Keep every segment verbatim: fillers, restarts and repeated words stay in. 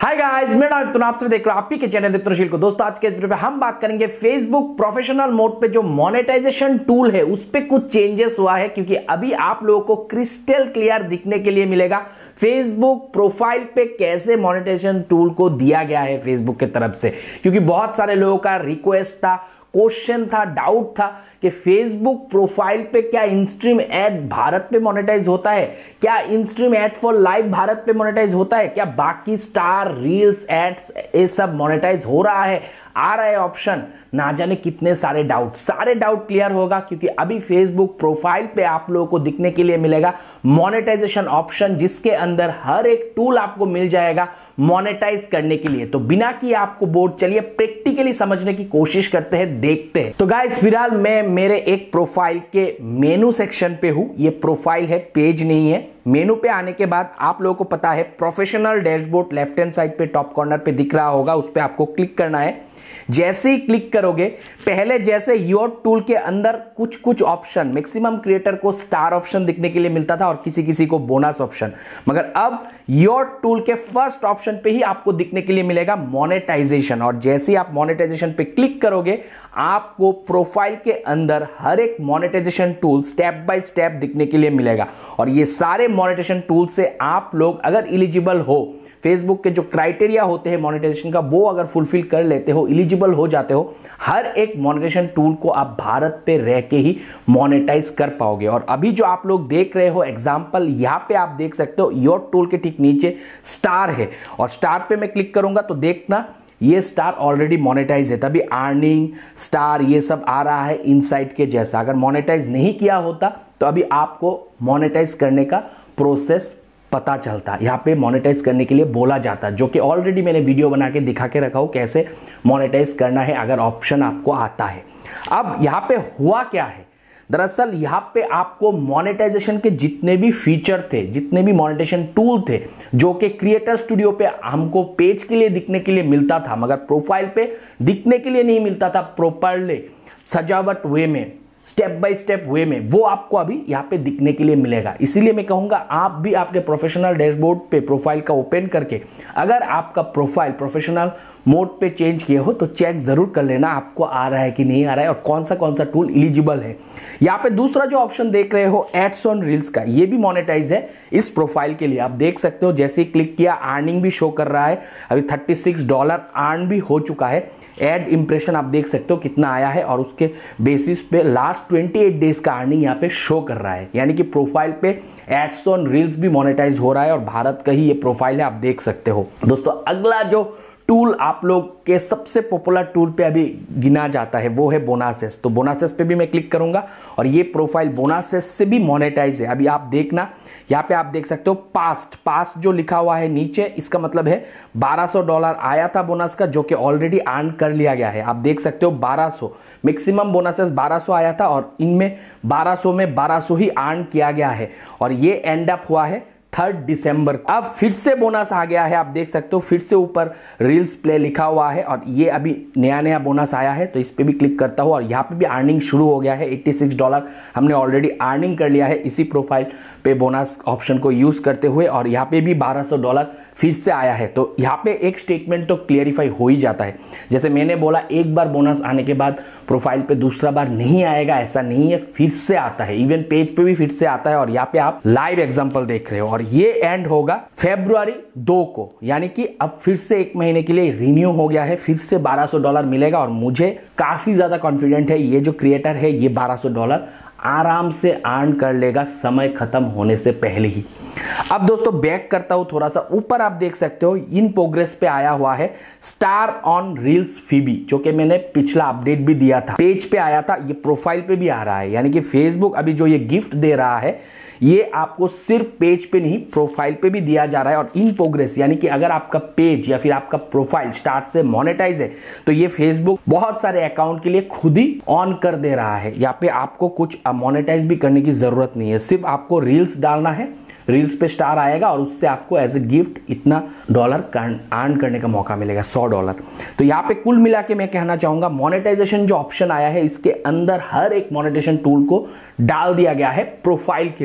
Hi guys, मेरा नाम है, आप सभी देख रहे हो आप ही के चैनल दीप्तशील को। दोस्तों आज के इस वीडियो पे हम बात करेंगे फेसबुक प्रोफेशनल मोड पे जो मोनेटाइजेशन टूल है उस पे कुछ चेंजेस हुआ है, क्योंकि अभी आप लोगों को क्रिस्टल क्लियर दिखने के लिए मिलेगा फेसबुक प्रोफाइल पे कैसे मोनेटाइजेशन टूल को दिया गया है फेसबुक की तरफ से। क्योंकि बहुत सारे लोगों का रिक्वेस्ट था, क्वेश्चन था, डाउट था कि फेसबुक प्रोफाइल पे क्या इनस्ट्रीम एड भारत पे मोनेटाइज होता है, क्या इनस्ट्रीम एड फॉर लाइव भारत पे मोनेटाइज होता है, क्या बाकी स्टार रील्स एड्स ये सब मोनेटाइज हो रहा है, आ रहा है ऑप्शन। ना जाने कितने सारे डाउट सारे डाउट क्लियर होगा, क्योंकि अभी फेसबुक प्रोफाइल पे आप लोगों को दिखने के लिए मिलेगा मोनेटाइजेशन ऑप्शन, जिसके अंदर हर एक टूल आपको मिल जाएगा मोनेटाइज करने के लिए। तो बिना कि आपको बोर्ड, चलिए प्रैक्टिकली समझने की कोशिश करते हैं, देखते हैं। तो गाइस फिलहाल मैं मेरे एक प्रोफाइल के मेनू सेक्शन पे हूं। ये प्रोफाइल है, पेज नहीं है। मेनू पे आने के बाद आप लोगों को पता है professional dashboard left hand side पे टॉप कॉर्नर पे दिख रहा होगा, उस पे आपको क्लिक करना है। जैसे ही क्लिक करोगे, पहले जैसे योर टूल के अंदर कुछ कुछ ऑप्शन, मैक्सिमम क्रिएटर को स्टार ऑप्शन दिखने के लिए मिलता था और किसी किसी को बोनस ऑप्शन, मगर अब योर टूल के फर्स्ट ऑप्शन पे ही आपको दिखने के लिए मिलेगा मोनेटाइजेशन। और जैसे ही आप मोनेटाइजेशन पे क्लिक करोगे, आपको प्रोफाइल के अंदर हर एक monetization tool step by step दिखने के लिए मिलेगा। और ये सारे मोनेटाइजेशन टूल से आप लोग अगर एलिजिबल हो, फेसबुक के जो क्राइटेरिया होते हैं मोनेटाइजेशन का, वो अगर फुलफिल कर लेते हो, एलिजिबल हो जाते हो, हर एक मोनेटाइजेशन टूल को आप भारत पे रह के ही मोनेटाइज कर पाओगे। और अभी जो आप लोग देख रहे हो एग्जांपल, यहां पे आप देख सकते हो योर टूल के ठीक नीचे स्टार है, और स्टार पे मैं क्लिक करूंगा तो देखना ये स्टार ऑलरेडी मोनेटाइज है, तभी अर्निंग स्टार ये सब आ रहा है इनसाइट के जैसा। अगर मोनेटाइज नहीं किया होता तो अभी आपको मोनेटाइज करने का प्रोसेस पता चलता, यहाँ पे मोनेटाइज करने के लिए बोला जाता, जो कि ऑलरेडी मैंने वीडियो बना के दिखा के रखा हूं कैसे मोनेटाइज करना है अगर ऑप्शन आपको आता है। अब यहाँ पे हुआ क्या है, दरअसल यहाँ पे आपको मोनेटाइजेशन के जितने भी फीचर थे, जितने भी मोनेटाइजेशन टूल थे, जो कि क्रिएटर स्टूडियो पे हमको पेज के लिए दिखने के लिए मिलता था, मगर प्रोफाइल पे दिखने के लिए नहीं मिलता था प्रॉपर्ली सजावट वे में, स्टेप बाय स्टेप वे में, वो आपको अभी यहाँ पे दिखने के लिए मिलेगा। इसीलिए मैं कहूंगा आप भी आपके प्रोफेशनल डैशबोर्ड पे प्रोफाइल का ओपन करके, अगर आपका प्रोफाइल प्रोफेशनल मोड पे चेंज किए हो तो चेक जरूर कर लेना आपको आ रहा है कि नहीं आ रहा है और कौन सा कौन सा टूल एलिजिबल है। यहाँ पे दूसरा जो ऑप्शन देख रहे हो एड्स ऑन रील्स का, ये भी मोनेटाइज है इस प्रोफाइल के लिए। आप देख सकते हो जैसे ही क्लिक किया अर्निंग भी शो कर रहा है, अभी थर्टी सिक्स डॉलर अर्न भी हो चुका है। एड इंप्रेशन आप देख सकते हो कितना आया है, और उसके बेसिस पे लास्ट अट्ठाईस डेज का अर्निंग यहाँ पे शो कर रहा है। यानी कि प्रोफाइल पे एड्स ऑन रील्स भी मोनेटाइज हो रहा है, और भारत का ही ये प्रोफाइल है, आप देख सकते हो। दोस्तों अगला जो टूल आप लोग के सबसे पॉपुलर टूल पे अभी गिना जाता है वो है बोनासेस। तो बोनासेस पे भी मैं क्लिक करूंगा और ये प्रोफाइल बोनासेस से भी मोनेटाइज है। अभी आप देखना, यहाँ पे आप देख सकते हो पास्ट पास्ट जो लिखा हुआ है नीचे, इसका मतलब है बारह सौ डॉलर आया था बोनस का, जो कि ऑलरेडी अर्न कर लिया गया है। आप देख सकते हो बारह सौ मैक्सिमम बोनसेस बारह सौ आया था, और इनमें बारह सौ में बारह सौ ही अर्न किया गया है, और ये एंड अप हुआ है थर्ड दिसंबर। अब फिर से बोनस आ गया है, आप देख सकते हो फिर से ऊपर रील्स प्ले लिखा हुआ है, और ये अभी नया नया बोनस आया है। तो इस पे भी क्लिक करता हूं और यहाँ पे भी अर्निंग शुरू हो गया है। छियासी डॉलर हमने ऑलरेडी अर्निंग कर लिया है इसी प्रोफाइल पे बोनस ऑप्शन को यूज करते हुए, और यहाँ पे भी बारह सौ डॉलर फिर से आया है। तो यहाँ पे एक स्टेटमेंट तो क्लियरिफाई हो ही जाता है, जैसे मैंने बोला एक बार बोनस आने के बाद प्रोफाइल पे दूसरा बार नहीं आएगा, ऐसा नहीं है, फिर से आता है, इवन पेज पे भी फिर से आता है। और यहाँ पे आप लाइव एग्जाम्पल देख रहे हो, और ये एंड होगा फरवरी दो को, यानी कि अब फिर से एक महीने के लिए रिन्यू हो गया है, फिर से बारह सौ डॉलर मिलेगा। और मुझे काफी ज्यादा कॉन्फिडेंट है ये जो क्रिएटर है ये बारह सौ डॉलर आराम से अर्न कर लेगा समय खत्म होने से पहले ही। अब दोस्तों बैक करता हूं थोड़ा सा, ऊपर आप देख सकते हो इन प्रोग्रेस पे आया हुआ है स्टार ऑन रील्स फीबी, जो कि मैंने पिछला अपडेट भी दिया था, पेज पे आया था, ये प्रोफाइल पे भी आ रहा है। यानी कि फेसबुक अभी जो ये गिफ्ट दे रहा है ये आपको सिर्फ पेज पे नहीं प्रोफाइल पे भी दिया जा रहा है, और इन प्रोग्रेस, यानी कि अगर आपका पेज या फिर आपका प्रोफाइल स्टार्ट से मोनेटाइज है तो ये फेसबुक बहुत सारे अकाउंट के लिए खुद ही ऑन कर दे रहा है। यहाँ पे आपको कुछ मोनेटाइज भी करने की जरूरत नहीं है, सिर्फ आपको रील्स डालना है, रील्स पे स्टार आएगा और उससे आपको एज ए गिफ्ट इतना डॉलर अर्न करने का मौका मिलेगा, सौ डॉलर। तो यहाँ पे कुल मिला के मैं कहना चाहूंगा मोनेटाइजेशन जो ऑप्शन आया है इसके अंदर हर एक मोनेटाइजेशन टूल को डाल दिया गया है प्रोफाइल के लिए।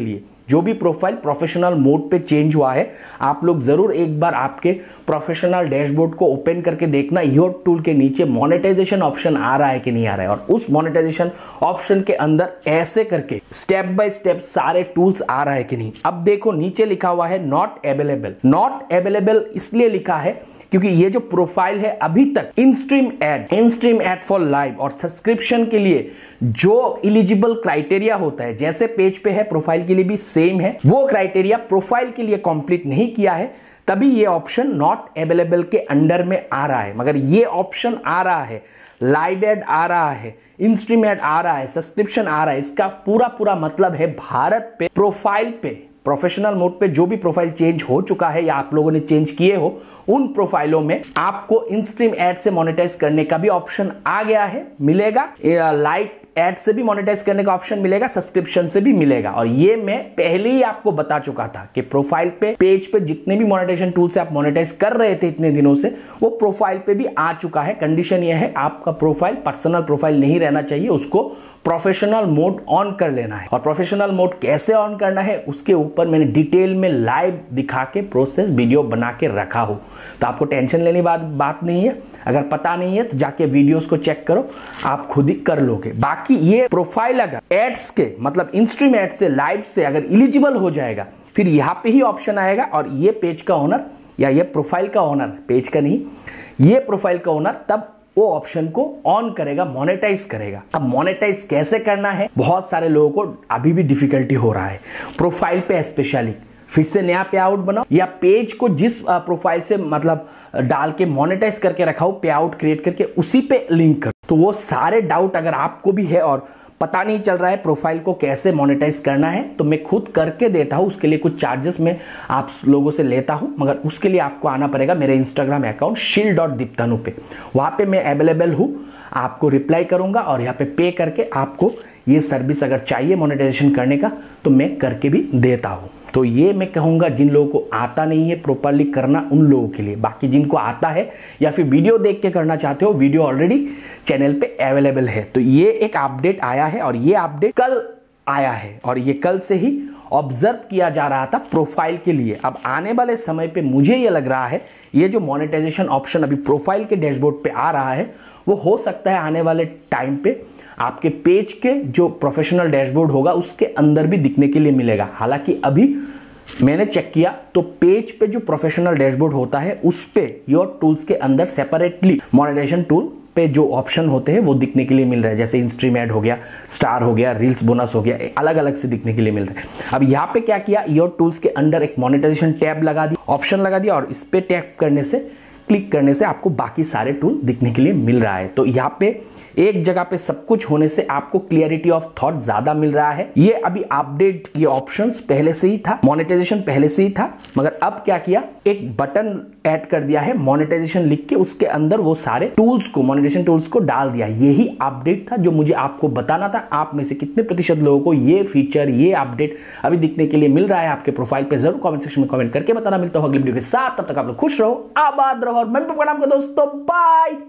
जो भी प्रोफाइल प्रोफेशनल मोड पे चेंज हुआ है, आप लोग जरूर एक बार आपके प्रोफेशनल डैशबोर्ड को ओपन करके देखना योर टूल के नीचे मोनेटाइजेशन ऑप्शन आ रहा है कि नहीं आ रहा है, और उस मोनेटाइजेशन ऑप्शन के अंदर ऐसे करके स्टेप बाय स्टेप सारे टूल्स आ रहा है कि नहीं। अब देखो नीचे लिखा हुआ है नॉट अवेलेबल। नॉट अवेलेबल इसलिए लिखा है क्योंकि ये जो प्रोफाइल है अभी तक in stream ad in stream ad for live और सब्सक्रिप्शन के लिए जो एलिजिबल क्राइटेरिया होता है, जैसे पेज पे है प्रोफाइल के लिए भी सेम है, वो क्राइटेरिया प्रोफाइल के लिए कंप्लीट नहीं किया है, तभी ये ऑप्शन नॉट अवेलेबल के अंडर में आ रहा है। मगर ये ऑप्शन आ रहा है, लाइव एड आ रहा है, इन स्ट्रीम एड आ रहा है, सब्सक्रिप्शन आ रहा है, इसका पूरा पूरा मतलब है भारत पे प्रोफाइल पे प्रोफेशनल मोड पे जो भी प्रोफाइल चेंज हो चुका है या आप लोगों ने चेंज किए हो, उन प्रोफाइलों में आपको इन स्ट्रीम एड से मोनेटाइज करने का भी ऑप्शन आ गया है, मिलेगा। लाइव एड से भी मोनेटाइज करने का ऑप्शन मिलेगा, सब्सक्रिप्शन से भी मिलेगा। और ये मैं पहले ही आपको बता चुका था कि प्रोफाइल पे पेज पे जितने भी मोनेटाइजेशन टूल से आप मोनेटाइज कर रहे थे इतने दिनों से, वो प्रोफाइल पे भी आ चुका है। कंडीशन ये है आपका प्रोफाइल पर्सनल प्रोफाइल नहीं रहना चाहिए, उसको प्रोफेशनल मोड ऑन कर लेना है। और प्रोफेशनल मोड कैसे ऑन करना है उसके ऊपर मैंने डिटेल में लाइव दिखा के प्रोसेस वीडियो बना के रखा हो, तो आपको टेंशन लेने बात बात नहीं है। अगर पता नहीं है तो जाके वीडियोस को चेक करो, आप खुद ही कर लोगे। बाकी ये प्रोफाइल अगर एड्स के मतलब इन स्ट्रीम एड से लाइव से अगर एलिजिबल हो जाएगा, फिर यहां पे ही ऑप्शन आएगा और ये पेज का ओनर या ये प्रोफाइल का ओनर, पेज का नहीं, ये प्रोफाइल का ओनर तब वो ऑप्शन को ऑन करेगा, मोनेटाइज करेगा। अब मोनेटाइज कैसे करना है, बहुत सारे लोगों को अभी भी डिफिकल्टी हो रहा है। प्रोफाइल पे स्पेशली फिर से नया पे आउट बनाओ या पेज को जिस प्रोफाइल से मतलब डाल के मोनेटाइज करके रखा हो, पे आउट क्रिएट करके उसी पे लिंक करो। तो वो सारे डाउट अगर आपको भी है और पता नहीं चल रहा है प्रोफाइल को कैसे मोनेटाइज करना है, तो मैं खुद करके देता हूं, उसके लिए कुछ चार्जेस मैं आप लोगों से लेता हूं, मगर उसके लिए आपको आना पड़ेगा मेरे Instagram account Sheel dot Diptanu पे। वहां पे मैं अवेलेबल हूं, आपको रिप्लाई करूंगा और यहाँ पे पे करके आपको ये सर्विस अगर चाहिए मोनेटाइजेशन करने का तो मैं करके भी देता हूं। तो ये मैं कहूंगा जिन लोगों को आता नहीं है प्रॉपर्ली करना, उन लोगों के लिए। बाकी जिनको आता है या फिर वीडियो देख के करना चाहते हो, वीडियो ऑलरेडी चैनल पे अवेलेबल है। तो ये एक अपडेट आया है और ये अपडेट कल आया है और ये कल से ही ऑब्जर्व किया जा रहा था प्रोफाइल के लिए। अब आने वाले समय पे मुझे ये लग रहा है ये जो मोनेटाइजेशन ऑप्शन अभी प्रोफाइल के डैशबोर्ड पे आ रहा है, वो हो सकता है आने वाले टाइम पे आपके पेज के जो प्रोफेशनल डैशबोर्ड होगा उसके अंदर भी दिखने के लिए मिलेगा। हालांकि अभी मैंने चेक किया तो पेज पे जो प्रोफेशनल डैशबोर्ड होता है उस पे योर टूल्स के अंदर सेपरेटली मोनेटाइजेशन टूल पे जो ऑप्शन होते हैं वो दिखने के लिए मिल रहा है, जैसे इन स्ट्रीम एड हो गया, स्टार हो गया, रील्स बोनस हो गया, अलग अलग से दिखने के लिए मिल रहा है। अब यहाँ पे क्या किया, योर टूल्स के अंदर एक मोनेटाइजेशन टैब लगा दिया, ऑप्शन लगा दिया और इस पे टैप करने से, क्लिक करने से आपको बाकी सारे टूल दिखने के लिए मिल रहा है। तो यहाँ पे एक जगह पे सब कुछ होने से आपको क्लियरिटी ऑफ थॉट ज्यादा मिल रहा है। ये अभी अपडेट, ये ऑप्शंस पहले से ही था, मोनेटाइजेशन पहले से ही था, मगर अब क्या किया, एक बटन ऐड कर दिया है मोनेटाइजेशन लिख के, उसके अंदर वो सारे टूल्स को, मोनेटाइजेशन टूल्स को डाल दिया। यही अपडेट था जो मुझे आपको बताना था। आप में से कितने प्रतिशत लोगों को ये फीचर, ये अपडेट अभी दिखने के लिए मिल रहा है आपके प्रोफाइल पे, जरूर कमेंट सेक्शन में कमेंट करके बताना। मिलता हूं अगली वीडियो के साथ, तब तक आप लोग खुश रहो, आबाद रहो और मैं प्रणाम दोस्तों, बाय।